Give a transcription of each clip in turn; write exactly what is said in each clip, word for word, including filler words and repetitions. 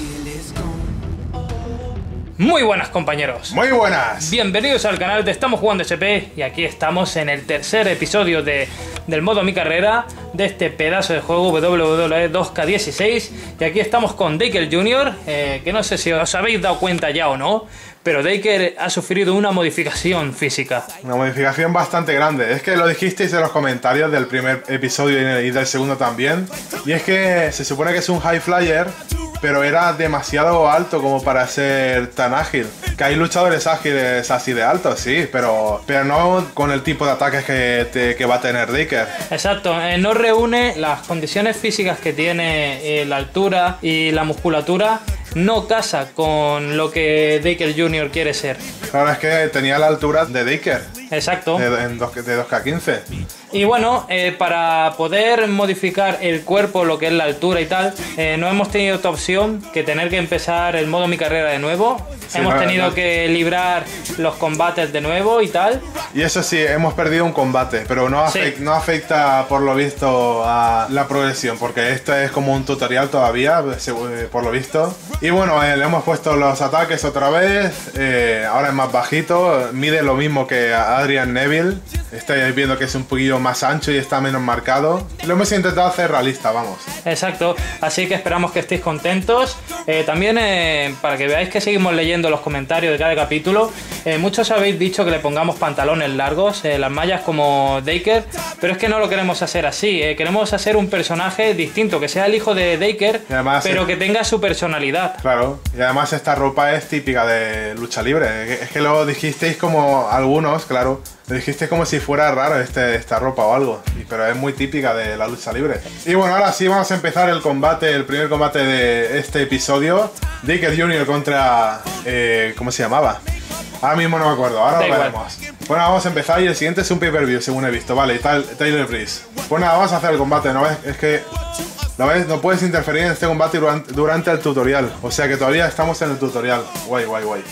Muy buenas, compañeros. Muy buenas. Bienvenidos al canal de Estamos Jugando S P. Y aquí estamos en el tercer episodio de, del modo Mi Carrera, de este pedazo de juego W W E dos K dieciséis. Y aquí estamos con Daker junior eh, Que no sé si os habéis dado cuenta ya o no, pero Daker ha sufrido una modificación física. Una modificación bastante grande. Es que lo dijisteis en los comentarios del primer episodio y del segundo también. Y es que se supone que es un high flyer, pero era demasiado alto como para ser tan ágil. Que hay luchadores ágiles así de altos, sí, pero, pero no con el tipo de ataques que, te, que va a tener Daker. Exacto, eh, no reúne las condiciones físicas que tiene, eh, la altura y la musculatura. No casa con lo que Daker junior quiere ser. Claro, es que tenía la altura de Daker. Exacto. De, de, de dos K quince. Y bueno, eh, para poder modificar el cuerpo, lo que es la altura y tal, eh, no hemos tenido otra opción que tener que empezar el modo Mi Carrera de nuevo. Sí, hemos no, tenido no. que librar los combates de nuevo y tal. Y eso sí, hemos perdido un combate, pero no, afect, sí. no afecta por lo visto a la progresión, porque esto es como un tutorial todavía, por lo visto. Y bueno, eh, le hemos puesto los ataques otra vez, eh, ahora es más bajito, mide lo mismo que Adrian Neville. Estáis viendo que es un poquillo más ancho y está menos marcado. Lo hemos intentado hacer realista, vamos. Exacto, así que esperamos que estéis contentos. Eh, también eh, para que veáis que seguimos leyendo los comentarios de cada capítulo, eh, muchos habéis dicho que le pongamos pantalones largos, eh, las mallas como Daker, pero es que no lo queremos hacer así. Eh, queremos hacer un personaje distinto, que sea el hijo de Daker, además, pero eh, que tenga su personalidad. Claro, y además esta ropa es típica de lucha libre. Es que lo dijisteis como algunos, claro. Lo dijiste como si fuera raro este, esta ropa o algo, pero es muy típica de la lucha libre. Y bueno, ahora sí vamos a empezar el combate, el primer combate de este episodio. Daker junior contra... Eh, ¿cómo se llamaba? Ahora mismo no me acuerdo, ahora lo veremos. Bueno, vamos a empezar y el siguiente es un pay-per-view, según he visto. Vale, y tal, Tyler Breeze. Pues nada, vamos a hacer el combate, ¿no ves? Es que... ¿Lo ves? No puedes interferir en este combate durante, durante el tutorial. O sea que todavía estamos en el tutorial. Guay, guay, guay.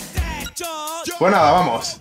Pues nada, vamos.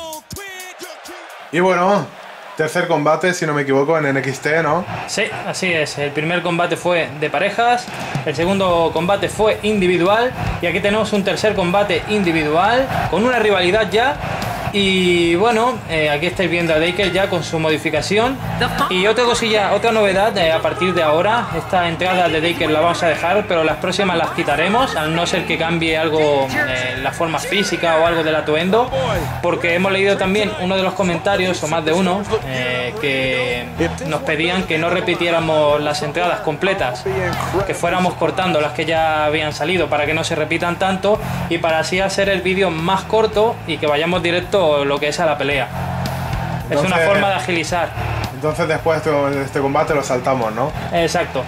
Y bueno, tercer combate, si no me equivoco, en N X T, ¿no? Sí, así es. El primer combate fue de parejas, el segundo combate fue individual, y aquí tenemos un tercer combate individual con una rivalidad ya. Y bueno, eh, aquí estáis viendo a Daker ya con su modificación. Y otra cosilla, otra novedad, eh, a partir de ahora, esta entrada de Daker la vamos a dejar, pero las próximas las quitaremos, al no ser que cambie algo, eh, la forma física o algo del atuendo, porque hemos leído también uno de los comentarios, o más de uno, eh, que nos pedían que no repitiéramos las entradas completas, que fuéramos cortando las que ya habían salido para que no se repitan tanto y para así hacer el vídeo más corto y que vayamos directo lo que es a la pelea. Entonces, es una forma de agilizar. Entonces después de este combate lo saltamos, ¿no? Exacto.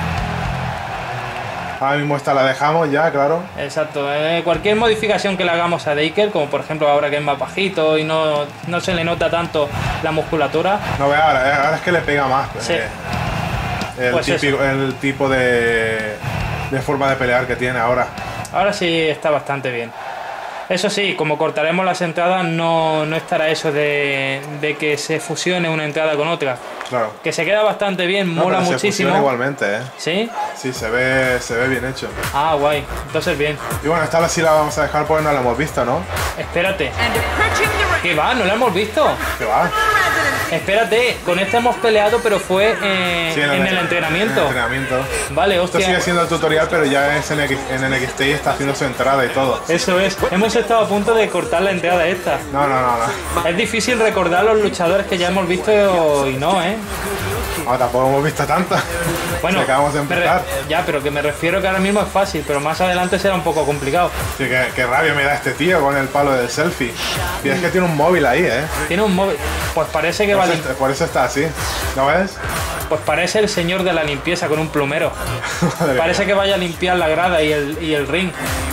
Ahora mismo esta la dejamos ya, claro. Exacto. Eh, cualquier modificación que le hagamos a Daker, como por ejemplo ahora que es más bajito y no, no se le nota tanto la musculatura. No, ve ahora, ahora es que le pega más. Sí. Eh, el, pues típico, el tipo de, de forma de pelear que tiene ahora. Ahora sí está bastante bien. Eso sí, como cortaremos las entradas, no, no estará eso de, de que se fusione una entrada con otra. Claro. Que se queda bastante bien, no, mola pero muchísimo. Se igualmente, ¿eh? ¿Sí? Sí, se ve, se ve bien hecho. Ah, guay. Entonces bien. Y bueno, esta vez sí la vamos a dejar porque no la hemos visto, ¿no? Espérate. ¿Qué va? ¿No la hemos visto? ¿Qué va? Espérate, con esta hemos peleado, pero fue eh, sí, en, en el, el entrenamiento. En el entrenamiento. Vale, hostia. Esto sigue siendo el tutorial, pero ya es en, en N X T y está haciendo su entrada y todo. Eso es. Hemos estado a punto de cortar la entrada esta. No, no, no, no. Es difícil recordar los luchadores que ya hemos visto y no, ¿eh? No, tampoco hemos visto tantas. Bueno, si acabamos de empezar. Ya, pero que me refiero que ahora mismo es fácil, pero más adelante será un poco complicado. Sí, qué, qué rabia me da este tío con el palo del selfie. Y es que tiene un móvil ahí, ¿eh? Tiene un móvil. Pues parece que por va... Eso, por eso está así. ¿No ves? Pues parece el señor de la limpieza con un plumero. Parece que vaya a limpiar la grada y el, y el ring.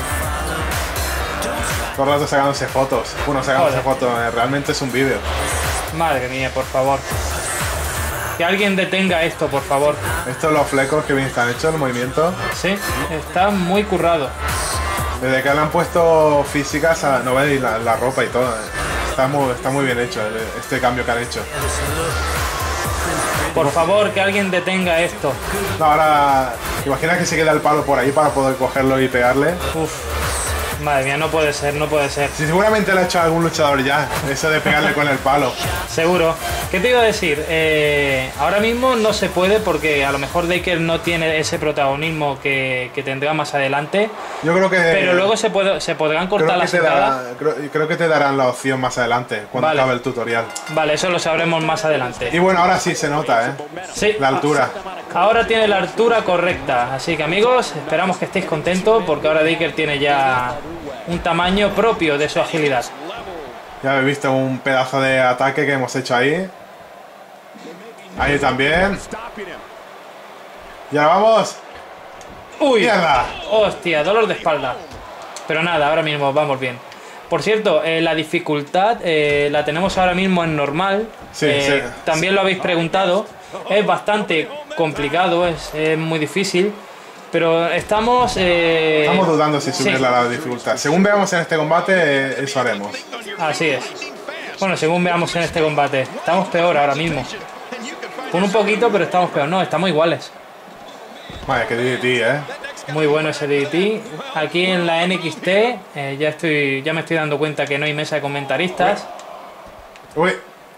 Todo el rato sacándose fotos. Bueno, sacándose fotos. Realmente es un vídeo. Madre mía, por favor. Que alguien detenga esto, por favor. Estos los flecos que bien están hechos, el movimiento. Sí, está muy currado. Desde que le han puesto físicas a no veis la, la ropa y todo. Está muy, está muy bien hecho este cambio que han hecho. Por favor, que alguien detenga esto. No, ahora... Imagina que se queda el palo por ahí para poder cogerlo y pegarle. Uf. Madre mía, no puede ser, no puede ser. Sí, seguramente lo ha hecho algún luchador ya, eso de pegarle con el palo. Seguro. ¿Qué te iba a decir? Eh, ahora mismo no se puede porque a lo mejor Taker no tiene ese protagonismo que, que tendrá más adelante. Yo creo que... Pero luego se, puede, se podrán cortar las entradas. Creo, creo que te darán la opción más adelante, cuando Vale. acabe el tutorial. Vale, eso lo sabremos más adelante. Y bueno, ahora sí se nota, ¿eh? Sí. La altura. Ahora tiene la altura correcta. Así que amigos, esperamos que estéis contentos porque ahora Taker tiene ya un tamaño propio de su agilidad. Ya habéis visto un pedazo de ataque que hemos hecho ahí. Ahí también. Y ahora vamos. ¡Uy! ¡Mierda! ¡Hostia! Dolor de espalda. Pero nada, ahora mismo vamos bien. Por cierto, eh, la dificultad eh, la tenemos ahora mismo en normal. Sí, Eh, sí. También lo habéis preguntado. Es bastante complicado, es, es muy difícil. Pero estamos... eh, Estamos dudando si subirle sí. la dificultad. Según veamos en este combate, eh, eso haremos. Así es. Bueno, según veamos en este combate. Estamos peor ahora mismo. Con un poquito, pero estamos peor. No, estamos iguales. Vaya, que D D T, ¿eh? Muy bueno ese D D T. Aquí en la N X T eh, ya, estoy, ya me estoy dando cuenta que no hay mesa de comentaristas. Uy.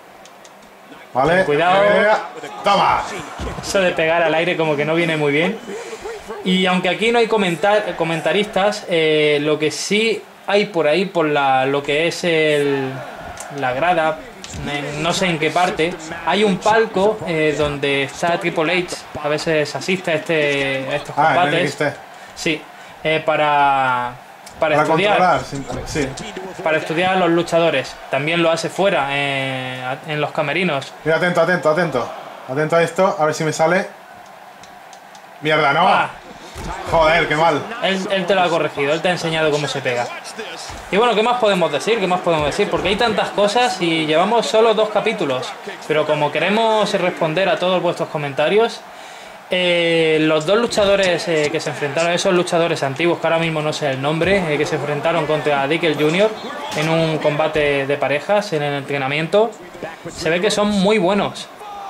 Vale. Ten cuidado. Toma. Eso de pegar al aire como que no viene muy bien. Y aunque aquí no hay comentar, comentaristas, eh, lo que sí hay por ahí, por la, lo que es el, la grada, eh, no sé en qué parte, hay un palco eh, donde está Triple H, a veces asiste a, este, a estos Ah, en combates. N X T. Sí, eh, para, para, Para estudiar. controlar, sí. Para estudiar a los luchadores. También lo hace fuera, eh, en los camerinos. Mira, atento, atento, atento. Atento a esto, a ver si me sale. Mierda, no. Ah, Joder, qué mal. él, él te lo ha corregido, él te ha enseñado cómo se pega. Y bueno, ¿qué más podemos decir? ¿Qué más podemos decir? Porque hay tantas cosas y llevamos solo dos capítulos. Pero como queremos responder a todos vuestros comentarios, eh, los dos luchadores eh, que se enfrentaron, esos luchadores antiguos, que ahora mismo no sé el nombre, eh, que se enfrentaron contra Dickel junior en un combate de parejas en el entrenamiento, se ve que son muy buenos.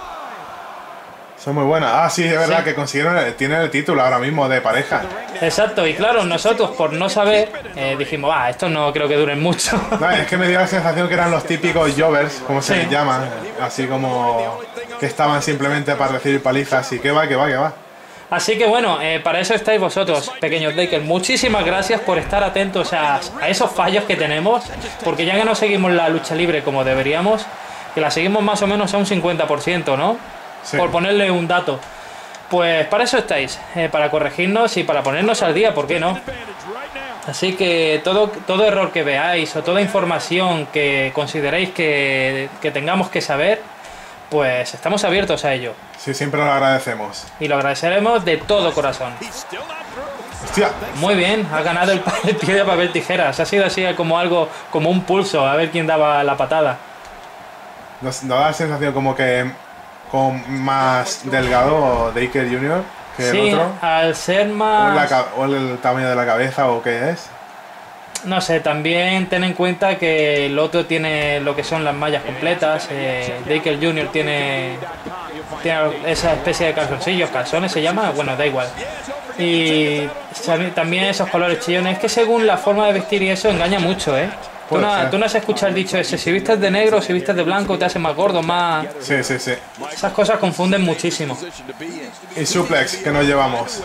Son muy buenas. Ah, sí, es verdad Sí. que consiguieron, el- tienen el título ahora mismo de pareja. Exacto, y claro, nosotros por no saber, eh, dijimos, ah, esto no creo que duren mucho. No, es que me dio la sensación que eran los típicos jovers, como se Sí. les llama. Así como que estaban simplemente para recibir palizas. Y que va, que va, que va. Así que bueno, eh, para eso estáis vosotros, pequeños Taker. Muchísimas gracias por estar atentos a, a esos fallos que tenemos, porque ya que no seguimos la lucha libre como deberíamos, que la seguimos más o menos a un cincuenta por ciento, ¿no? Sí. Por ponerle un dato. Pues para eso estáis, eh, para corregirnos y para ponernos al día, ¿por qué no? Así que todo, todo error que veáis o toda información que consideréis que, que tengamos que saber, pues estamos abiertos a ello. Sí, siempre lo agradecemos. Y lo agradeceremos de todo corazón. Hostia, Muy bien, ha ganado el, pa- el pie de papel tijeras. Ha sido así como algo, como un pulso, a ver quién daba la patada. nos, nos da la sensación como que con más delgado Taker junior que Sí, el otro. al ser O, la más... ca- o el tamaño de la cabeza o qué es. No sé, también ten en cuenta que el otro tiene lo que son las mallas completas. Eh, Taker junior tiene, tiene esa especie de calzoncillos, calzones se llama, bueno, da igual. Y sabe- también esos colores chillones, es que según la forma de vestir y eso engaña mucho, ¿eh? Tú Puede no, ser. tú no has escuchado el dicho ese, si vistes de negro, si vistes de blanco, te hace más gordo, más... Sí, sí, sí. Esas cosas confunden muchísimo. Y suplex que nos llevamos.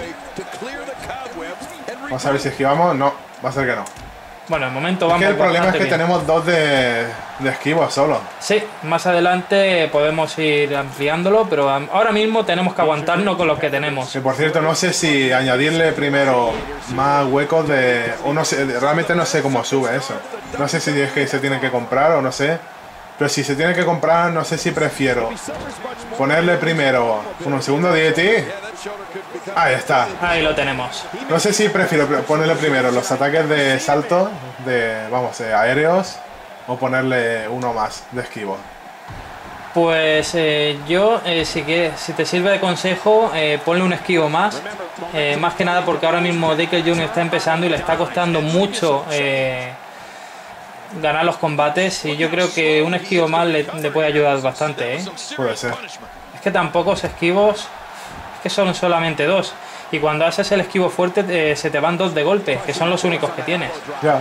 Vamos a ver si esquivamos. No, va a ser que no. Bueno, de momento Es vamos que el problema es bastante que bien. tenemos dos de, de esquivos solo. Sí, más adelante podemos ir ampliándolo, pero am- ahora mismo tenemos que aguantarnos con los que tenemos. Que por cierto, no sé si añadirle primero más huecos de... O no sé, realmente no sé cómo sube eso. No sé si es que se tiene que comprar o no sé. Pero si se tiene que comprar, no sé si prefiero ponerle primero un segundo D D T. Ahí está. Ahí lo tenemos. No sé si prefiero ponerle primero los ataques de salto, de, vamos, eh, aéreos, o ponerle uno más de esquivo. Pues eh, yo, eh, si, que, si te sirve de consejo, eh, ponle un esquivo más. Eh, más que nada porque ahora mismo Dickel junior está empezando y le está costando mucho eh, ganar los combates. Y yo creo que un esquivo más le, le puede ayudar bastante, ¿eh? Puede ser. Es que tan pocos esquivos, es que son solamente dos. Y cuando haces el esquivo fuerte eh, se te van dos de golpe, que son los únicos que tienes. Ya.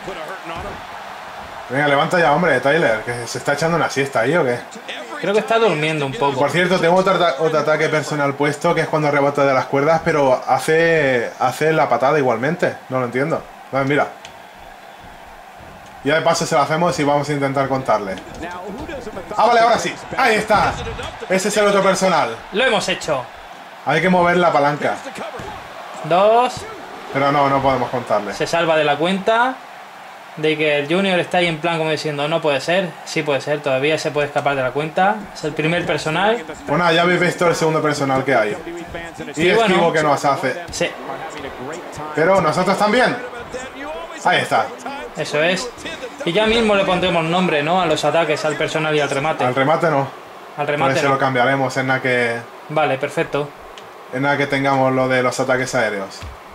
Venga, levanta ya, hombre, Tyler, que se está echando una siesta ahí, ¿o qué? Creo que está durmiendo un poco. Por cierto, tengo otro, otro ataque personal puesto, que es cuando rebota de las cuerdas, pero hace, hace la patada igualmente. No lo entiendo. Vale, mira. Ya de paso se lo hacemos y vamos a intentar contarle. Ah, vale, ahora sí. Ahí está. Ese es el otro personal. Lo hemos hecho. Hay que mover la palanca. Dos. Pero no, no podemos contarle. Se salva de la cuenta. De que el Junior está ahí en plan como diciendo, no puede ser. Sí puede ser, todavía se puede escapar de la cuenta. Es el primer personal. Bueno, ya habéis visto el segundo personal que hay. Y Sí, esquivo bueno. que nos hace. Sí, Pero nosotros también. Ahí está. eso es. Y ya mismo le pondremos nombre, ¿no? A los ataques, al personal y al remate. Al remate no. Al Por remate eso no. lo cambiaremos en nada que, Vale, perfecto. en nada que tengamos lo de los ataques aéreos.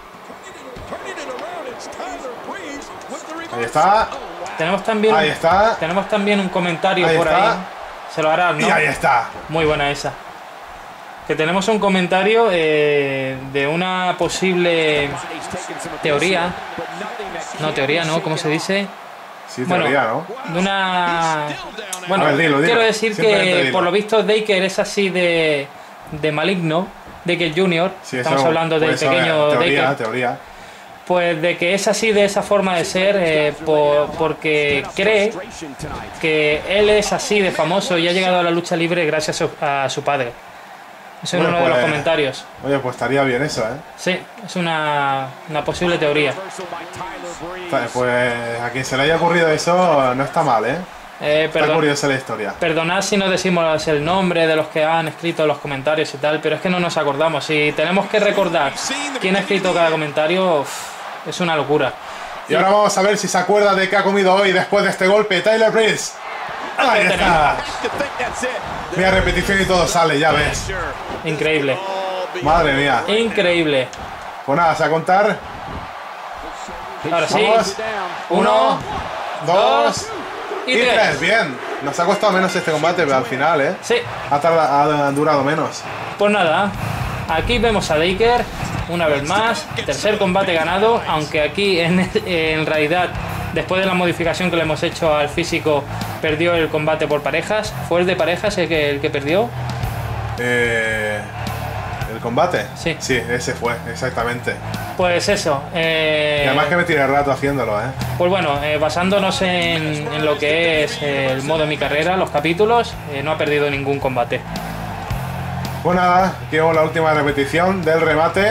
Ahí está. Tenemos también, Ahí está. tenemos también un comentario Ahí por está. ahí. Se lo hará, ¿no? Y ahí está. Muy buena esa. Que tenemos un comentario eh, de una posible teoría. No, teoría, ¿no? ¿Cómo se dice? Sí, Bueno, teoría, ¿no? de una... Bueno, A ver, dilo, dilo. quiero decir Simplemente que dilo. por lo visto Daker es así de, de maligno. Daker Junior Sí, Estamos eso hablando del puede ser pequeño teoría, Daker. teoría. Pues de que es así de esa forma de ser eh, por- porque cree que él es así de famoso y ha llegado a la lucha libre gracias a su, a su padre. Eso es Bueno, uno de los pues- comentarios. Oye, pues estaría bien eso, ¿eh? Sí, es una, una posible teoría. Está- Pues a quien se le haya ocurrido eso no está mal, ¿eh? Eh, Está perdón- curiosa la historia. Perdonad si no decimos el nombre de los que han escrito los comentarios y tal, pero es que no nos acordamos. Si tenemos que recordar quién ha escrito cada comentario, uf, es una locura. Y ahora vamos a ver si se acuerda de qué ha comido hoy después de este golpe. Tyler Breeze. Ahí Lo está. Mira, repetición y todo sale, ya ves. Increíble, Madre mía. increíble. Pues nada, a contar. Ahora sí, Vamos. Uno, dos y y tres. tres. Bien. Nos ha costado menos este combate, pero al final, ¿eh? Sí, Ha, tarda- ha durado menos. pues nada, aquí vemos a Daker una vez más, tercer combate ganado, aunque aquí en, en realidad, después de la modificación que le hemos hecho al físico, perdió el combate por parejas. ¿Fue el de parejas el que, el que perdió? Eh, ¿El combate? Sí. Sí, ese fue, exactamente. Pues eso. eh, Y además que me tiré rato haciéndolo, ¿eh? Pues bueno, eh, basándonos en, en lo que es eh, el modo de mi carrera, los capítulos, eh, no ha perdido ningún combate. Pues nada, aquí vemos la última repetición del remate.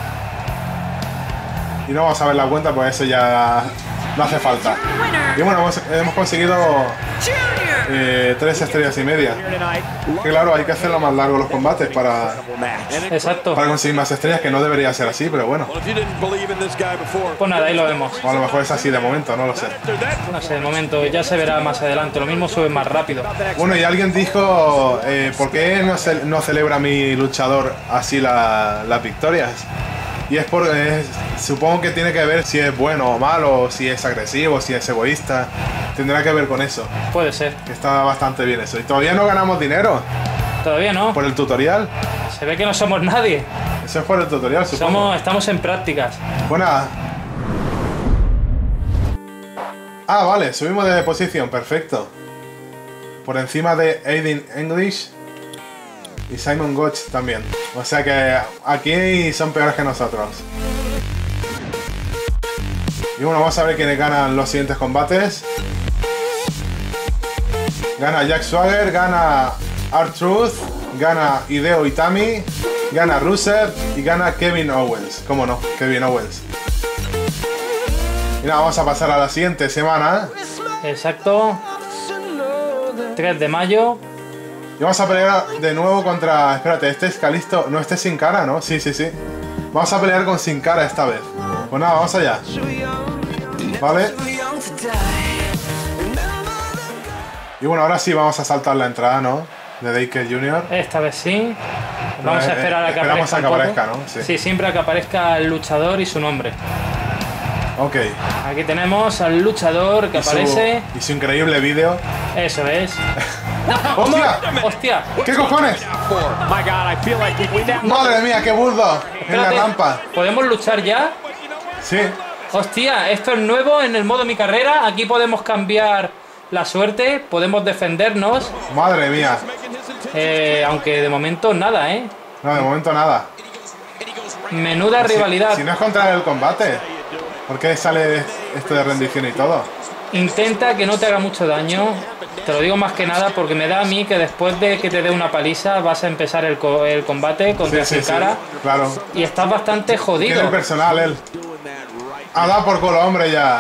Y no vamos a ver la cuenta, pues eso ya no hace falta. Y bueno, hemos, hemos conseguido eh, tres estrellas y media. Que claro, hay que hacerlo más largo los combates para, Exacto. para conseguir más estrellas, que no debería ser así, pero bueno. Pues nada, ahí lo vemos. O a lo mejor es así de momento, no lo sé. No sé, de momento ya se verá más adelante. Lo mismo sube más rápido. Bueno, y alguien dijo, eh, ¿por qué no, ce- no celebra mi luchador así la- las victorias? Y es por, eh, supongo que tiene que ver si es bueno o malo, si es agresivo, si es egoísta. Tendrá que ver con eso, Puede ser. que está bastante bien eso. Y todavía no ganamos dinero Todavía no. por el tutorial. Se ve que no somos nadie. Eso es por el tutorial, supongo. Somos, estamos en prácticas. Bueno. Ah, vale, subimos de posición, perfecto. Por encima de Aiden English y Simon Gotch también. O sea que aquí son peores que nosotros. Y bueno, vamos a ver quiénes ganan los siguientes combates. Gana Jack Swagger, gana R-Truth, gana Hideo Itami, gana Rusev y gana Kevin Owens. ¿Cómo no? Kevin Owens. Y nada, vamos a pasar a la siguiente semana. Exacto. tres de mayo. Y vamos a pelear de nuevo contra... Espérate, este es Calisto... No, este es Sin Cara, ¿no? Sí, sí, sí. Vamos a pelear con Sin Cara esta vez. Pues nada, vamos allá. Vale. Y bueno, ahora sí vamos a saltar la entrada, ¿no? De Daker junior Esta vez sí. Vamos Eh, a esperar a que esperamos aparezca. a que un poco. aparezca, ¿no? Sí. Sí, siempre a que aparezca el luchador y su nombre. Ok. Aquí tenemos al luchador que Y su, aparece. y su increíble vídeo. Eso es. ¡Hostia! ¡Hostia! ¿Qué cojones? Madre mía, qué burdo. En la Espérate, rampa. ¿podemos luchar ya? Sí. Hostia, esto es nuevo en el modo mi carrera. Aquí podemos cambiar la suerte, podemos defendernos. Madre mía. Eh, aunque de momento nada, ¿eh? No, de momento nada. Menuda Si- rivalidad. Si no es contra el combate. ¿Por qué sale esto de rendición y todo? Intenta que no te haga mucho daño. Te lo digo más que nada porque me da a mí que después de que te dé una paliza vas a empezar el, co- el combate contra Sí, Sin sí, sí. Cara Claro. y estás bastante Tiene jodido. el personal, él. A dar por culo, hombre, ya.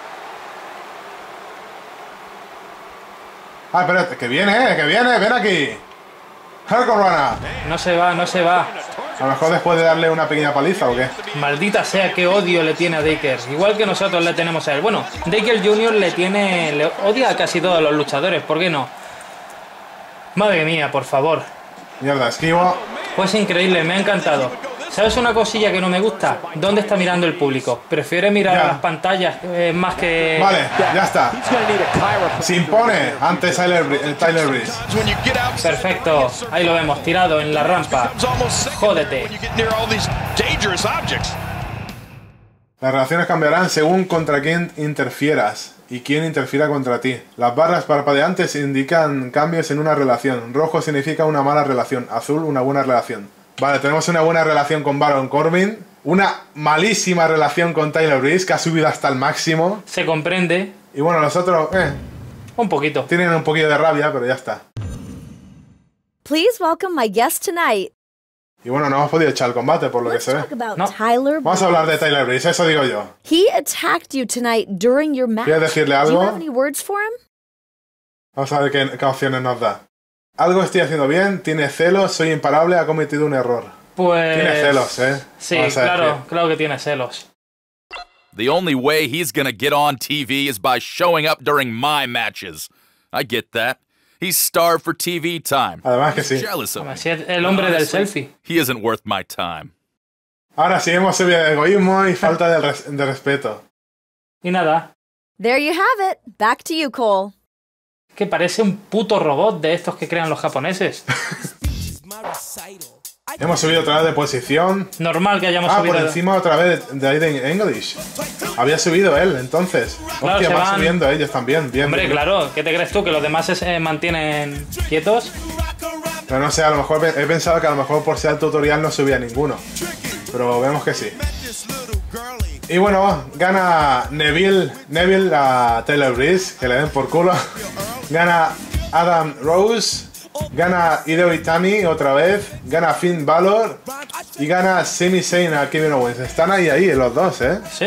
Ah, espérate, que viene, eh, que viene, ven aquí. Hardcore Runner. No se va, no se va. A lo mejor después de darle una pequeña paliza o qué. Maldita sea, qué odio le tiene a Daker. Igual que nosotros le tenemos a él. Bueno, Daker junior le tiene... Le odia a casi todos los luchadores. ¿Por qué no? Madre mía, por favor. Mierda, esquivo. Pues increíble, me ha encantado. ¿Sabes una cosilla que no me gusta? ¿Dónde está mirando el público? Prefiere mirar Ya. a las pantallas eh, más que... Vale, ya está. Se impone ante Tyler, Bri- eh, Tyler Breeze. Perfecto. Ahí lo vemos, tirado en la rampa. Jódete. Las relaciones cambiarán según contra quién interfieras y quién interfiera contra ti. Las barras parpadeantes indican cambios en una relación. Rojo significa una mala relación. Azul, una buena relación. Vale, tenemos una buena relación con Baron Corbin. Una malísima relación con Tyler Breeze, que ha subido hasta el máximo. Se comprende. Y bueno, los otros, eh, Un poquito. tienen un poquillo de rabia, pero ya está. Please welcome my guest tonight. Y bueno, no hemos podido echar el combate, por lo que Let's se ve. talk about No. Tyler. Vamos a hablar de Tyler Breeze, eso digo yo. He attacked you tonight during your match. ¿Quieres decirle Do you algo? have any words for him? Vamos a ver qué, qué opciones nos da. Algo estoy haciendo bien, tiene celos, soy imparable, ha cometido un error. Pues... Tiene celos, ¿eh? Sí, Vamos a claro, decir. claro que tiene celos. The only way he's gonna get on T V is by showing up during my matches. I get that. He's starved for T V time. Además que He's sí. jealous of me. Así es el hombre del Honestly, selfie. He isn't worth my time. Ahora sí hemos subido de egoísmo y falta de, res- de respeto. Y nada, There you have it. Back to you, Cole. que parece un puto robot de estos que crean los japoneses. Hemos subido otra vez de posición. Normal que hayamos Ah, subido... por encima otra vez de Aiden English. Había subido él, entonces. Claro, Hostia, se van van- subiendo ellos también. Bien, Hombre, bien. claro, ¿qué te crees tú? ¿Que los demás se eh, mantienen quietos? Pero no sé, a lo mejor he pensado que a lo mejor por ser el tutorial no subía ninguno. Pero vemos que sí. Y bueno, gana Neville, Neville a Taylor Breeze, que le den por culo. Gana Adam Rose. Gana Hideo Itami otra vez. Gana Finn Balor. Y gana Sami Zayn a Kevin Owens. Están ahí, ahí, los dos, ¿eh? Sí.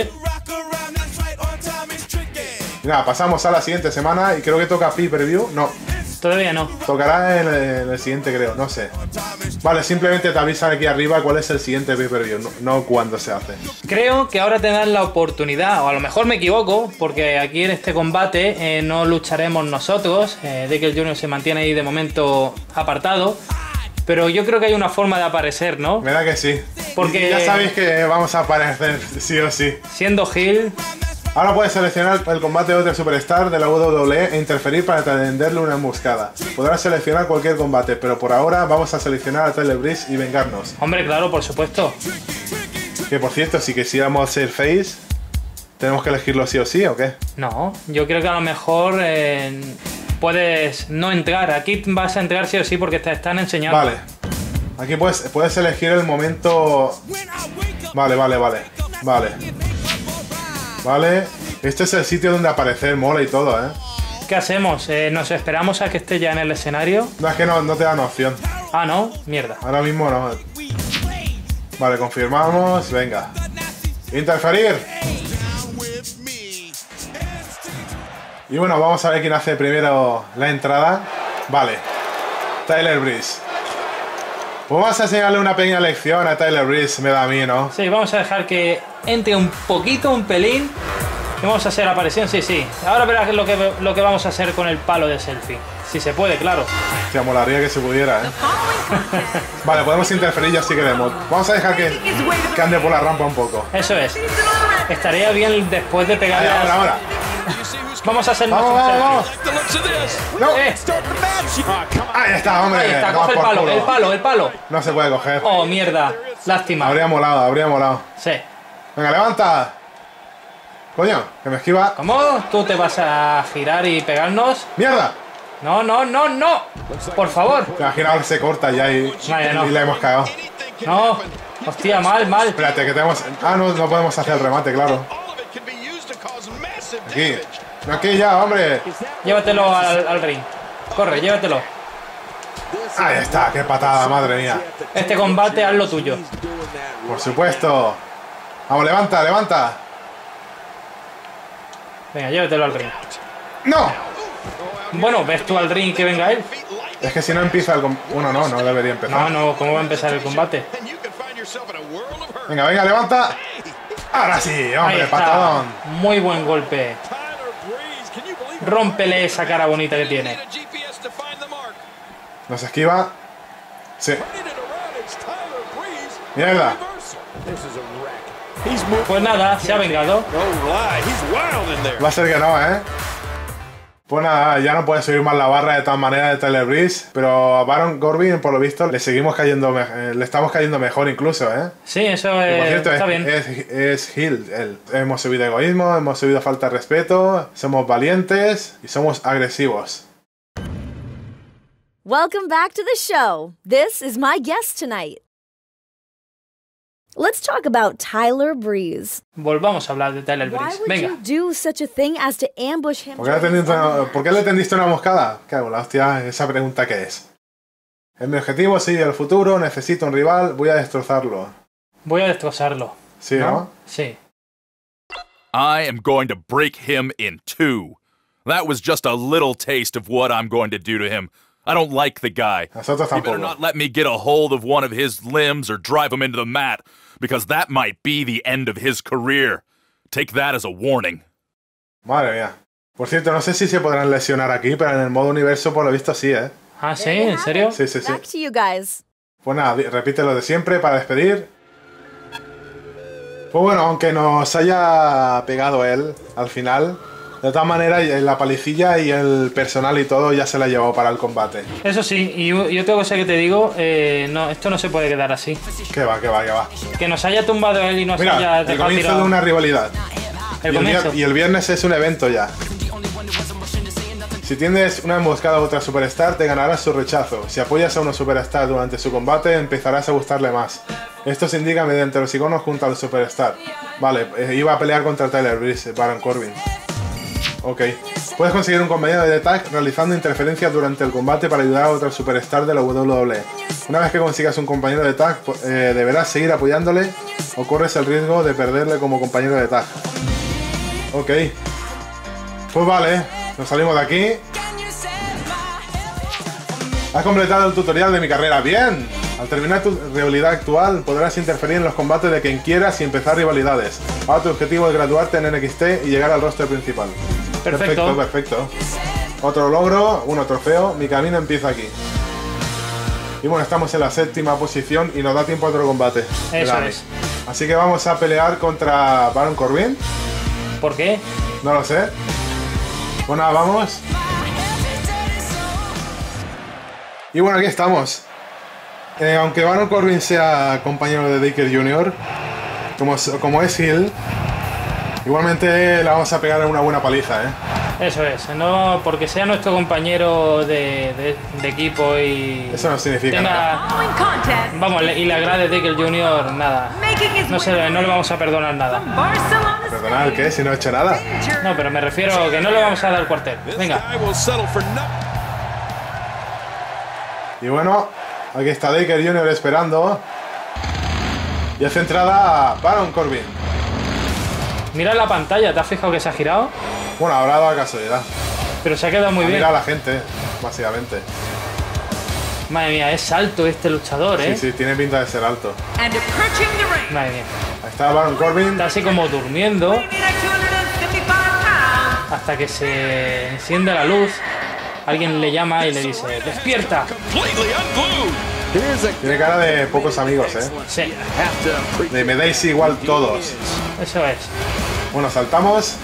Y nada, pasamos a la siguiente semana y creo que toca pay-per-view. No, Todavía no. tocará en el, en el siguiente, creo, no sé. Vale, simplemente te avisan aquí arriba cuál es el siguiente pay-per-view, no, no cuándo se hace. Creo que ahora te dan la oportunidad, o a lo mejor me equivoco, porque aquí en este combate eh, no lucharemos nosotros. Eh, Daker junior se mantiene ahí de momento apartado. Pero yo creo que hay una forma de aparecer, ¿no? Verá que sí. Porque- Y ya sabéis que vamos a aparecer, sí o sí. Siendo heel, Ahora puedes seleccionar el combate de otro superstar de la W W E e interferir para tenderle una emboscada. Podrás seleccionar cualquier combate, pero por ahora vamos a seleccionar a Tyler Breeze y vengarnos. hombre, claro, por supuesto. Que por cierto, si quisiéramos ser face, ¿tenemos que elegirlo sí o sí o qué? No, yo creo que a lo mejor eh, puedes no entrar. Aquí vas a entrar sí o sí porque te están enseñando. Vale. Aquí puedes, puedes elegir el momento... Vale, vale, vale. Vale. Vale. Este es el sitio donde aparecer, mola y todo, ¿eh? ¿Qué hacemos? Eh, ¿Nos esperamos a que esté ya en el escenario? No, es que no, no te dan opción. Ah, no, mierda. Ahora mismo no. Vale, confirmamos. Venga. Interferir. Y bueno, vamos a ver quién hace primero la entrada. Vale. Tyler Breeze. Pues vamos a enseñarle una pequeña lección a Tyler Breeze, me da a mí, ¿no? Sí, vamos a dejar que entre un poquito, un pelín. Y vamos a hacer aparición, sí, sí. Ahora verás lo que, lo que vamos a hacer con el palo de selfie. Si se puede, claro. Te molaría que se pudiera, ¿eh? Vale, podemos interferir ya si queremos. Vamos a dejar que, que ande por la rampa un poco. Eso es. Estaría bien después de pegarle Ahora, ahora, ahora. Vamos a hacer más Vamos, vamos, sinceros. vamos. No. Eh, Ahí está, hombre. ahí está, No, coge el por palo, culo. el palo, el palo. No se puede coger. Oh, mierda. Lástima. Habría molado, habría molado. Sí. Venga, levanta. Coño, que me esquiva. ¿Cómo? ¿Tú te vas a girar y pegarnos? ¡Mierda! No, no, no, no. Por favor. La girar se corta ya y, Vaya, no. y la hemos cagado. No. Hostia, mal, mal. Espérate, que tenemos... Ah, no, no podemos hacer el remate, claro. Aquí. No, aquí ya, hombre. Llévatelo al, al ring. Corre, llévatelo. Ahí está, qué patada, madre mía. Este combate, haz lo tuyo. Por supuesto. Vamos, levanta, levanta. Venga, llévatelo al ring. ¡No! Bueno, ves tú al ring que venga él. Es que si no empieza el... com- Uno no, no debería empezar. No, no, ¿cómo va a empezar el combate? Venga, venga, levanta. Ahora sí, Ahí hombre, está. patadón. Muy buen golpe. Rómpele esa cara bonita que tiene. Nos esquiva. Sí. Mierda. Pues nada, se ha vengado. Va a ser que no, ¿eh? Pues nada, ya no puede subir más la barra de tal manera de Tyler Breeze, pero a Baron Corbin, por lo visto, le seguimos cayendo, me- eh, le estamos cayendo mejor incluso, ¿eh? Sí, eso Y por eh, cierto, está es, bien. es, es heel, él. Hemos subido egoísmo, hemos subido falta de respeto, somos valientes y somos agresivos. Welcome back to the show. This is my guest tonight. Let's talk about Tyler Breeze. Volvamos a hablar de Tyler Why Breeze. would Venga. you do such a thing as to ambush him? ¿Por qué, le during his tendiste una, own ¿Por qué le tendiste una moscada? ¿Qué hago? La hostia, esa pregunta que es. Es mi objetivo, sí, el futuro, necesito un rival, voy a destrozarlo. Voy a destrozarlo. Sí, ¿no? Sí. I am going to break him in two. That was just a little taste of what I'm going to do to him. I don't like the guy. Nosotros You better tampoco. not let me get a hold of one of his limbs or drive him into the mat, because that might be the end of his career. Take that as a warning. Madre mía. Por cierto, no sé si se podrán lesionar aquí, pero en el modo universo, por lo visto, sí, ¿eh? Ah, sí, ¿en serio? Sí, sí, sí. Back to you guys. Pues nada, di- repite lo de siempre para despedir. Pues bueno, aunque nos haya pegado él al final, de todas maneras la palicilla y el personal y todo ya se la ha llevado para el combate. Eso sí, y, y otra cosa que te digo, eh, no, esto no se puede quedar así. Que va, que va, que va. Que nos haya tumbado él y nos haya Mira, el dejado comienzo tirado. de una rivalidad. El Y el, comienzo. vier- y el viernes es un evento ya. Si tienes una emboscada a otra superstar, te ganarás su rechazo. Si apoyas a una superstar durante su combate, empezarás a gustarle más. Esto se indica mediante los iconos junto al superstar. Vale, eh, iba a pelear contra Tyler Breeze, Baron Corbin. Ok. Puedes conseguir un compañero de tag realizando interferencias durante el combate para ayudar a otro superstar de la W W E. Una vez que consigas un compañero de tag, po- eh, deberás seguir apoyándole o corres el riesgo de perderle como compañero de tag. Ok. Pues vale, nos salimos de aquí. Has completado el tutorial de mi carrera. ¡Bien! Al terminar tu rivalidad actual, podrás interferir en los combates de quien quieras y empezar rivalidades. Ahora tu objetivo es graduarte en N X T y llegar al roster principal. Perfecto. Perfecto, perfecto. Otro logro, uno trofeo. Mi camino empieza aquí. Y bueno, estamos en la séptima posición y nos da tiempo a otro combate. Eso Dale. es. Así que vamos a pelear contra Baron Corbin. ¿Por qué? No lo sé. Bueno, nada, vamos. Y bueno, aquí estamos. Eh, aunque Baron Corbin sea compañero de Taker junior, como, es- como es heel, igualmente le vamos a pegar una buena paliza, ¿eh? Eso es. No porque sea nuestro compañero de, de- de equipo y Eso no significa nada. tenga, Following contest, vamos, le- y le agrade Taker junior, nada. making his No way sé, no le vamos a perdonar nada. from Barcelona, Perdonad, ¿qué? Si no he hecho nada. Spain. No, pero me refiero que no le vamos a dar cuartel. Venga. Y bueno, aquí está Taker junior esperando. Y hace entrada a Baron Corbin. Mira la pantalla, ¿te has fijado que se ha girado? Bueno, habrá dado casualidad. Pero se ha quedado muy bien. Mira a la gente, básicamente. Madre mía, es alto este luchador, ¿eh? Sí, sí, tiene pinta de ser alto. And approaching the ring, Madre mía. Ahí está Baron Corbin. Está así como durmiendo weighing in at two hundred fifty-five pounds, hasta que se enciende la luz. Alguien le llama y le dice, ¡despierta! Completely unglued. Tiene cara de pocos amigos, ¿eh? Sí, De me dais igual todos. eso es. Bueno, saltamos.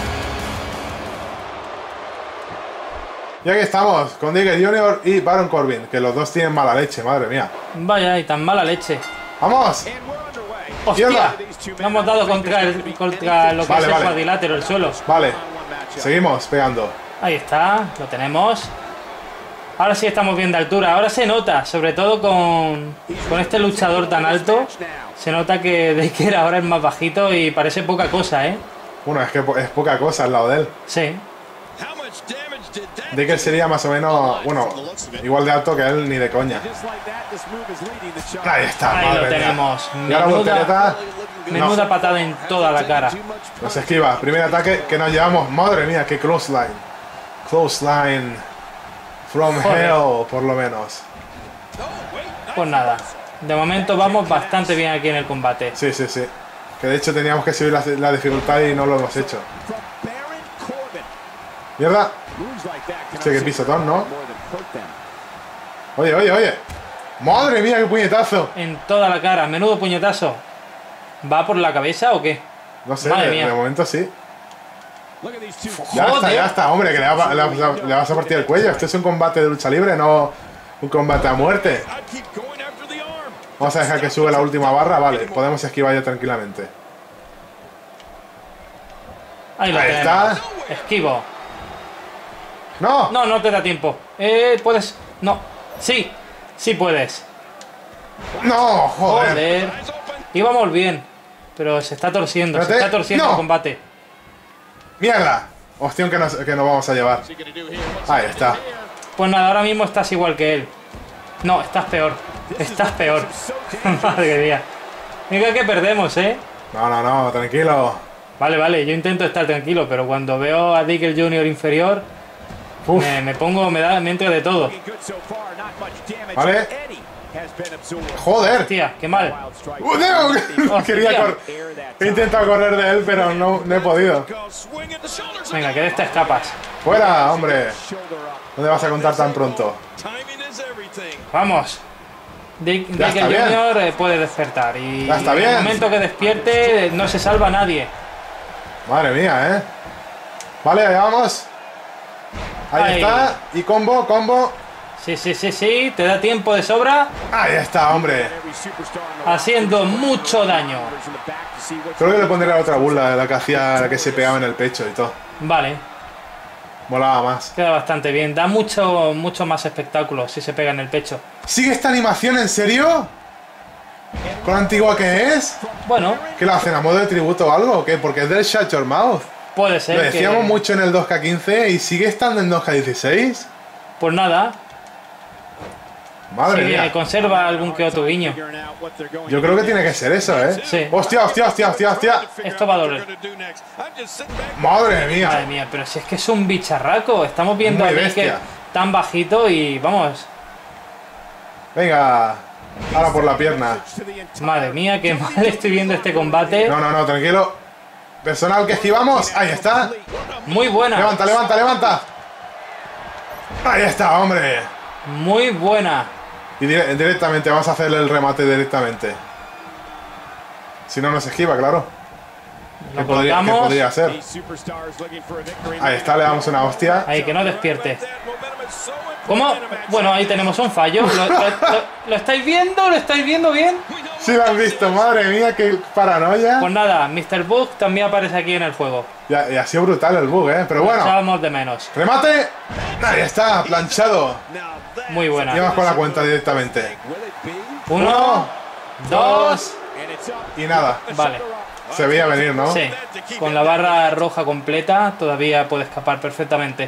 Y aquí estamos, con Digger junior y Baron Corbin, que los dos tienen mala leche, madre mía. Vaya, y tan mala leche. ¡Vamos! ¡Hostia! Izquierda. No hemos dado contra, el, contra lo que Vale, es el vale. cuadrilátero, el suelo. Vale, seguimos pegando. Ahí está, lo tenemos. Ahora sí estamos bien de altura. Ahora se nota, sobre todo con, con este luchador tan alto. Se nota que Taker ahora es más bajito y parece poca cosa, ¿eh? Bueno, es que po- es poca cosa al lado de él. Sí. Digger sería más o menos, bueno, igual de alto que él, ni de coña. Ahí está, Ahí madre lo mía. tenemos. Y ahora voltereta. Menuda patada en toda la cara. Nos esquiva. Primer ataque que nos llevamos. Madre mía, qué close line. Close line. From Joder. hell, por lo menos. Pues nada. De momento vamos bastante bien aquí en el combate. Sí, sí, sí. Que de hecho teníamos que subir la, la dificultad y no lo hemos hecho. Mierda. Hostia, qué pisotón, ¿no? Oye, oye, oye. Madre mía, qué puñetazo. En toda la cara. Menudo puñetazo. ¿Va por la cabeza o qué? No sé, Madre de, mía. de momento sí. Ya está, Joder. ya está, hombre, que le, va- le vas a- le vas a partir el cuello. Esto es un combate de lucha libre, no un combate a muerte. Vamos a dejar que sube la última barra, vale. Podemos esquivar ya tranquilamente. Ahí lo Ahí tenemos. está. Esquivo. ¡No! No, no te da tiempo. Eh, puedes. No. Sí. Sí puedes. ¡No! ¡Joder! Joder. Íbamos bien. Pero se está torciendo. Se Espérate. está torciendo No. el combate. ¡Mierda! Opción que nos, que nos vamos a llevar. Ahí está. Pues nada, ahora mismo estás igual que él. No, estás peor. Estás peor. Madre mía. Mira que perdemos, ¿eh? No, no, no, tranquilo. Vale, vale, yo intento estar tranquilo, pero cuando veo a Digger junior inferior, Uf. me, me pongo, me da, me entra de todo. Vale. ¡Joder! Tía, qué mal. ¡Uh, no! Quería correr. He intentado correr de él, pero no, no he podido. Venga, que de esta escapas. ¡Fuera, hombre! ¿Dónde vas a contar tan pronto? Vamos. Dick, Ya Digger está bien. junior eh, puede despertar y Ya está en bien. el momento que despierte eh, no se salva nadie. Madre mía, ¿eh? Vale, allá vamos. Ahí Ahí. está. Y combo, combo. Sí, sí, sí, sí, te da tiempo de sobra, Ahí está, hombre. haciendo mucho daño. Creo que le pondré la otra burla, la que hacía, la que se pegaba en el pecho y todo. Vale, Molaba más. queda bastante bien. Da mucho, mucho más espectáculo si se pega en el pecho. ¿Sigue esta animación en serio? ¿Con lo antigua que es? Bueno, ¿Qué lo hacen a modo de tributo o algo o qué? Porque es del Shut Your Mouth. puede ser Lo decíamos que... mucho en el dos K quince y sigue estando en dos K dieciséis. Pues nada, Madre sí, mía. conserva algún que otro guiño. Yo creo que tiene que ser eso, ¿eh? Sí. Hostia, hostia, hostia, hostia, hostia. Esto va a doler. Madre Madre mía. mía, pero si es que es un bicharraco. Estamos viendo Muy a Digger bestia. tan bajito y vamos. Venga. Ahora por la pierna. Madre mía, qué mal estoy viendo este combate. No, no, no, tranquilo. Personal que esquivamos. Ahí está. Muy buena, Levanta, levanta, levanta. Ahí está, hombre. muy buena. Y dire- directamente, vamos a hacerle el remate directamente. Si no nos esquiva, claro. Lo ¿Qué podría, qué colocamos. podría ser? Ahí está, le damos una hostia. Ahí, que no despierte. ¿Cómo? Bueno, ahí tenemos un fallo. ¿Lo, lo- lo- lo estáis viendo? ¿Lo estáis viendo bien? Si lo han visto, madre mía, qué paranoia. Pues nada, mister Bug también aparece aquí en el juego. Y ha, y ha sido brutal el bug, ¿eh? Pero bueno. Echábamos de menos. Remate. Ahí está, planchado. Muy buena. Llevamos con la cuenta directamente. Uno, Uno, dos. Y nada. Vale. Se veía venir, ¿no? Sí. Con la barra roja completa todavía puede escapar perfectamente.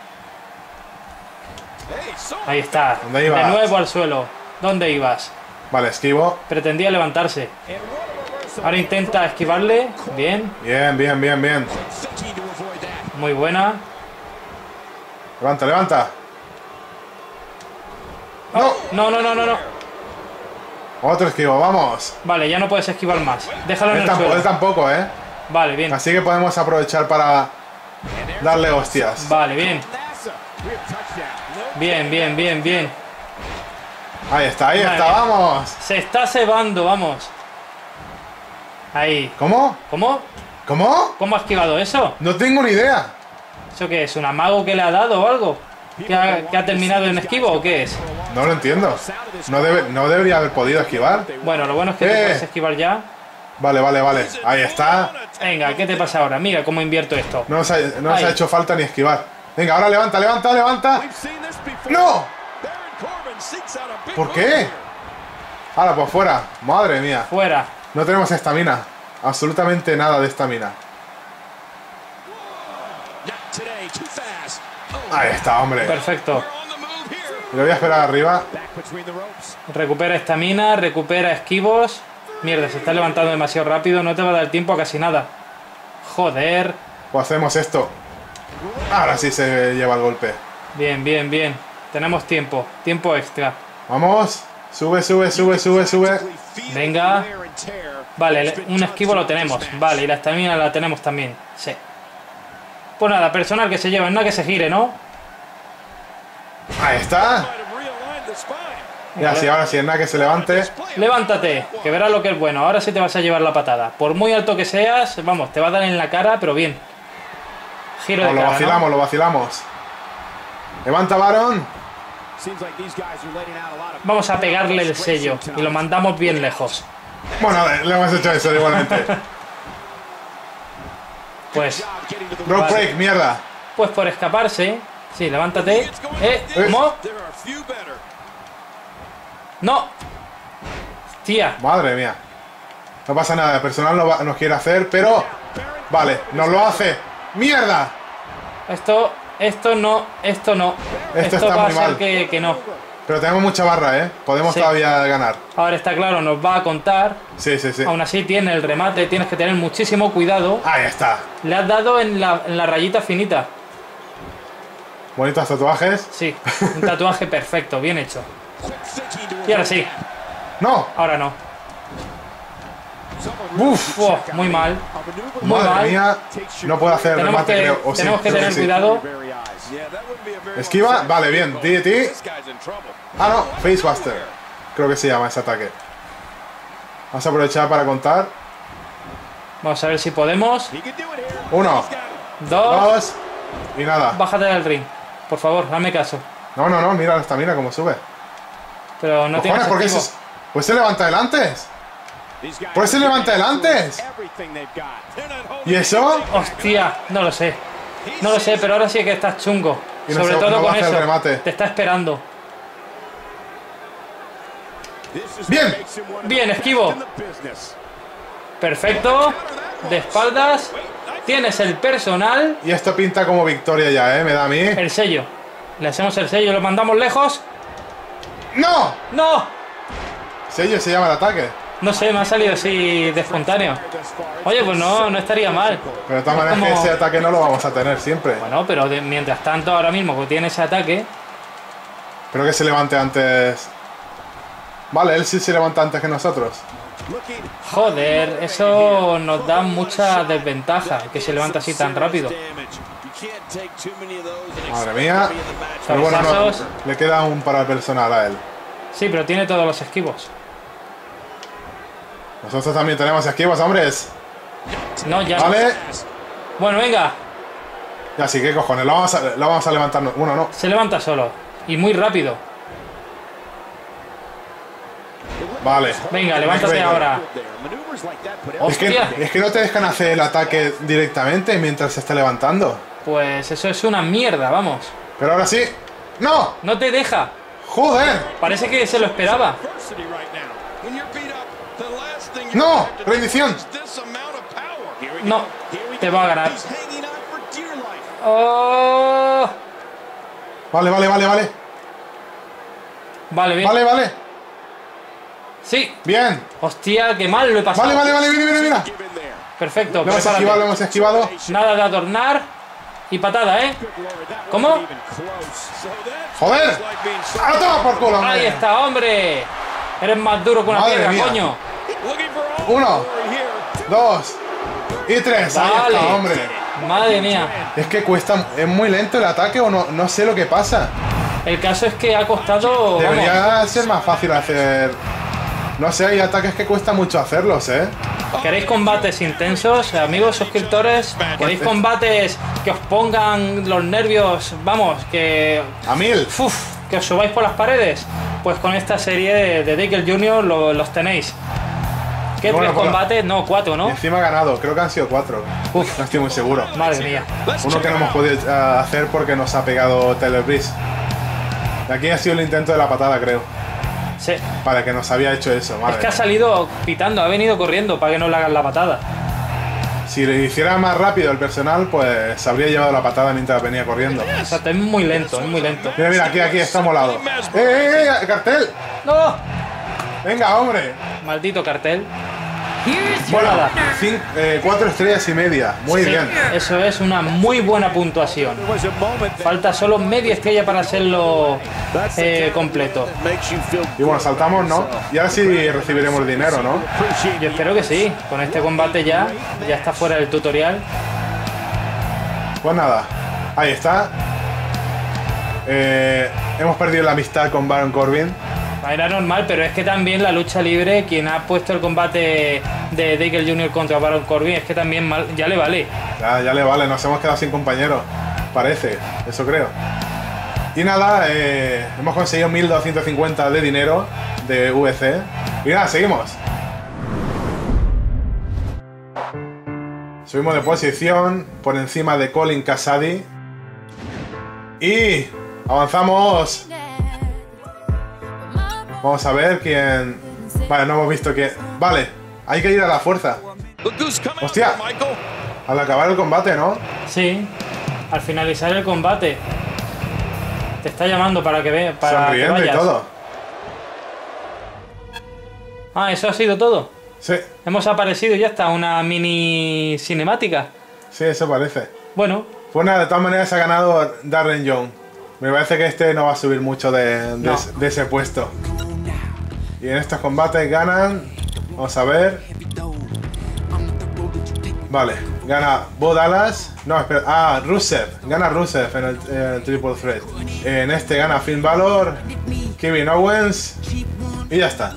Ahí está. ¿Dónde ibas? De nuevo al suelo. ¿Dónde ibas? Vale, esquivo. Pretendía levantarse. Ahora intenta esquivarle. Bien. Bien, bien, bien, bien. Muy buena. Levanta, levanta. No. No, no, no, no, no. Otro esquivo, vamos. Vale, ya no puedes esquivar más. Déjalo en Él el tampoco, él suelo. tampoco, ¿eh? Vale, bien. Así que podemos aprovechar para darle hostias. Vale, bien. Bien, bien, bien, bien. Ahí está, ahí Madre está, mía. vamos. Se está cebando, vamos. Ahí. ¿Cómo? ¿Cómo? ¿Cómo? ¿Cómo ha esquivado eso? No tengo ni idea. ¿Eso qué es? ¿Un amago que le ha dado o algo? ¿Que ha, que ha terminado en esquivo o qué es? No lo entiendo. No, debe, no debería haber podido esquivar. Bueno, lo bueno es que te Eh. puedes esquivar ya. Vale, vale, vale. Ahí está. Venga, ¿qué te pasa ahora? Mira cómo invierto esto. No nos ha, no nos Ahí. ha hecho falta ni esquivar. Venga, ahora levanta, levanta, levanta. ¡No! ¿Por qué? Ahora, pues fuera. Madre mía. Fuera. No tenemos estamina. Absolutamente nada de estamina. Ahí está, hombre. Perfecto. Lo voy a esperar arriba. Recupera estamina, recupera esquivos. Mierda, se está levantando demasiado rápido. No te va a dar tiempo a casi nada. Joder. Pues hacemos esto. Ahora sí se lleva el golpe. Bien, bien, bien. Tenemos tiempo. Tiempo extra. Vamos. Sube, sube, sube, sube, sube. Venga. Vale, un esquivo lo tenemos. Vale, y la estamina la tenemos también. Sí. Pues nada, personal que se lleva, no que se gire, ¿no? Ahí está. Y así, ahora sí, es nada que se levante. Levántate, que verás lo que es bueno. Ahora sí te vas a llevar la patada. Por muy alto que seas, vamos, te va a dar en la cara, pero bien. Giro de No, lo cara, vacilamos, ¿no? lo vacilamos. Levanta, varón. Vamos a pegarle el sello y lo mandamos bien lejos. Bueno, le hemos hecho eso igualmente. Pues, Rope Vale. break, mierda. pues por escaparse. Sí, levántate. Eh, ¿cómo? No. Tía, Madre mía. No pasa nada, el personal no va- nos quiere hacer, pero... Vale, nos lo hace. ¡Mierda! esto, esto no, esto no. Esto Esto está va a muy ser mal. que, que no. Pero tenemos mucha barra, ¿eh? Podemos Sí. todavía ganar. Ahora está claro, nos va a contar. Sí, sí, sí. Aún así tiene el remate, tienes que tener muchísimo cuidado. Ahí está. Le has dado en la, en la rayita finita. Bonitos tatuajes. Sí, un tatuaje perfecto, bien hecho. Y ahora sí, ¡No! ahora no. ¡Uf! Uf, muy mal. Muy Madre mal. mía. No puedo hacer el Tenemos remate, que, creo. O sí, tenemos que creo tener sí. cuidado. Esquiva. Vale, bien. D D T. Ah, no. Facebuster. Creo que se llama ese ataque. Vamos a aprovechar para contar. Vamos a ver si podemos. Uno, Dos. dos y nada. Bájate del ring. Por favor, dame caso. No, no, no. Mira la estamina cómo sube. Pero no tienes Cojones, ¿por qué activo. se, pues se levanta del antes? ¿Por qué se levanta del antes? ¿Y eso? Hostia, no lo sé. No lo sé, pero ahora sí que estás chungo. Y no Sobre se- todo no va con a hacer eso. el remate. Te está esperando. Bien. Bien, esquivo. Perfecto. De espaldas. Tienes el personal. Y esto pinta como victoria ya, ¿eh? Me da a mí. El sello. Le hacemos el sello, lo mandamos lejos. ¡No! ¡No! Sello se llama el ataque. No sé, me ha salido así de espontáneo. Oye, pues no, no estaría mal. Pero de todas maneras Como- que ese ataque no lo vamos a tener siempre. Bueno, pero de- mientras tanto, ahora mismo que tiene ese ataque. Pero que se levante antes. Vale, él sí se levanta antes que nosotros. Joder, eso nos da mucha desventaja. Que se levanta así tan rápido. Madre mía. Pero bueno, no, Cabezazos. le queda un para el personal a él. Sí, pero tiene todos los esquivos. Nosotros también tenemos esquivos, hombres. No, ya. Vale. Bueno, venga. Ya sí, ¿qué cojones? Lo vamos a, lo vamos a levantar. Uno, no. Se levanta solo. Y muy rápido. Vale. Venga, levántate Venga. ahora. Es que, Hostia. es que no te dejan hacer el ataque directamente mientras se está levantando. Pues eso es una mierda, vamos. Pero ahora sí. ¡No! No te deja. ¡Joder! Parece que se lo esperaba. ¡No! ¡Rendición! No, te va a ganar. Oh. Vale, vale, vale, vale. Vale, bien. Vale, vale. Sí. Bien. Hostia, qué mal lo he pasado. Vale, vale, vale. Mira, mira, mira. Perfecto. Lo hemos prepárate. esquivado, lo hemos esquivado. Nada de adornar. Y patada, ¿eh? ¿Cómo? ¡Joder! ¡Ahora toma por culo, hombre! Ahí está, hombre. Eres más duro que una Madre piedra, mía. coño. Uno, dos y tres. Ahí Vale. está, hombre. Madre mía. Es que cuesta, es muy lento el ataque o no, no sé lo que pasa. El caso es que ha costado... vamos, Debería ser más fácil hacer... No sé, hay ataques que cuesta mucho hacerlos, ¿eh? ¿queréis combates intensos, amigos suscriptores? ¿Queréis combates que os pongan los nervios, vamos, que... A mil. Uf, que os subáis por las paredes? Pues con esta serie de, de Dacre junior lo- los tenéis. ¿Qué Bueno, tres bueno. combates? No, cuatro, Y ¿no? encima ha ganado, creo que han sido cuatro. Uf. No estoy muy seguro. Madre mía. Uno que no hemos podido eh, hacer porque nos ha pegado Taylor Breeze. Y aquí ha sido el intento de la patada, creo. Sí. Para que nos había hecho eso, Es madre. que ha salido pitando, ha venido corriendo para que no le hagan la patada. Si le hiciera más rápido el personal, pues se habría llevado la patada mientras venía corriendo. Exacto, es muy lento, es muy lento. Mira, mira, aquí, aquí está molado. ¡Eh, eh, eh! ¡Cartel! ¡No! ¡Venga, hombre! Maldito cartel. Here's your Bueno, winner. cin- eh, cuatro estrellas y media. Muy Sí, bien. eso es una muy buena puntuación. Falta solo media estrella para hacerlo eh, completo. Y bueno, saltamos, ¿no? Y ahora sí recibiremos dinero, ¿no? Yo espero que sí. Con este combate ya, ya está fuera del tutorial. Pues nada, ahí está. Eh, hemos perdido la amistad con Baron Corbin. Era normal, pero es que también la lucha libre, quien ha puesto el combate de Dacre junior contra Baron Corbin, es que también mal- ya le vale. Ya, ya le vale, nos hemos quedado sin compañeros. Parece, eso creo. Y nada, eh, hemos conseguido mil doscientos cincuenta de dinero de V C. Y nada, seguimos. Subimos de posición por encima de Colin Cassady. Y avanzamos. Vamos a ver quién... Vale, no hemos visto quién... Vale, hay que ir a la fuerza. Hostia, al acabar el combate, ¿no? Sí, al finalizar el combate. Te está llamando para que veas. Para que Sonriendo y vayas. todo. Ah, eso ha sido todo. Sí, Hemos aparecido y ya está, una mini cinemática. sí, eso parece. Bueno, Pues nada, de todas maneras ha ganado Darren Young. Me parece que este no va a subir mucho de, de, No. de ese puesto. Y en estos combates ganan... Vamos a ver... Vale, gana Bo Dallas. No, espera. Ah, Rusev. Gana Rusev en el, en el Triple Threat. En este gana Finn Balor, Kevin Owens. Y ya está.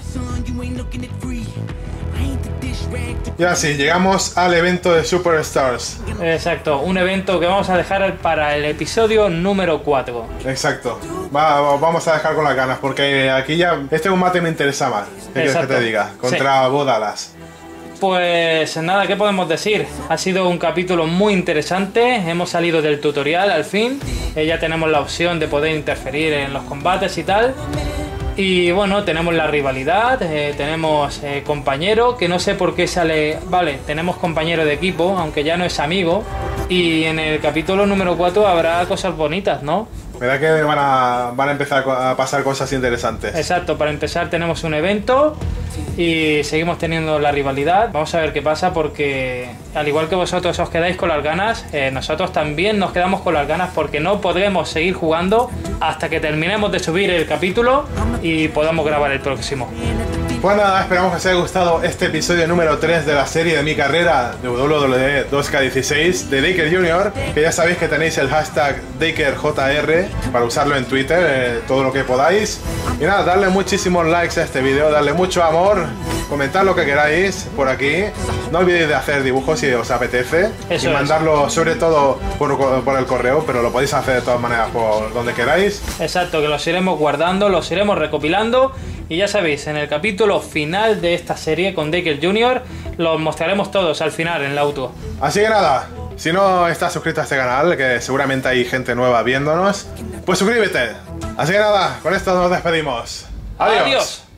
Y así, llegamos al evento de Superstars. exacto, un evento que vamos a dejar para el episodio número cuatro. Exacto. Va- va- vamos a dejar con las ganas porque aquí ya este combate me interesa más. ¿Qué quieres que Exacto. te diga? Contra Bo Dallas. Pues nada, ¿qué podemos decir? Ha sido un capítulo muy interesante, hemos salido del tutorial al fin, eh, ya tenemos la opción de poder interferir en los combates y tal. Y bueno, tenemos la rivalidad, eh, tenemos eh, compañero, que no sé por qué sale... Vale, tenemos compañero de equipo, aunque ya no es amigo. Y en el capítulo número cuatro habrá cosas bonitas, ¿no? Me da que van a, van a empezar a pasar cosas interesantes. Exacto, para empezar tenemos un evento y seguimos teniendo la rivalidad. Vamos a ver qué pasa porque al igual que vosotros os quedáis con las ganas, eh, nosotros también nos quedamos con las ganas porque no podremos seguir jugando hasta que terminemos de subir el capítulo y podamos grabar el próximo. Pues nada, esperamos que os haya gustado este episodio número tres de la serie de mi carrera de W W E dos K dieciséis de Dacre junior Que ya sabéis que tenéis el hashtag DacreJR para usarlo en Twitter, eh, todo lo que podáis. Y nada, darle muchísimos likes a este vídeo, darle mucho amor, comentar lo que queráis por aquí. No olvidéis de hacer dibujos si os apetece. Eso y es. mandarlo sobre todo por, por el correo, pero lo podéis hacer de todas maneras por donde queráis. Exacto, que los iremos guardando, los iremos recopilando y ya sabéis, en el capítulo final de esta serie con Dacre junior los mostraremos todos al final en la auto. Así que nada, si no estás suscrito a este canal, que seguramente hay gente nueva viéndonos, pues suscríbete. Así que nada, con esto nos despedimos. Adiós. Adiós.